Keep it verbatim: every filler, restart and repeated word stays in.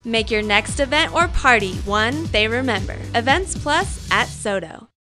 Make your next event or party one they remember. Events Plus at Sodo.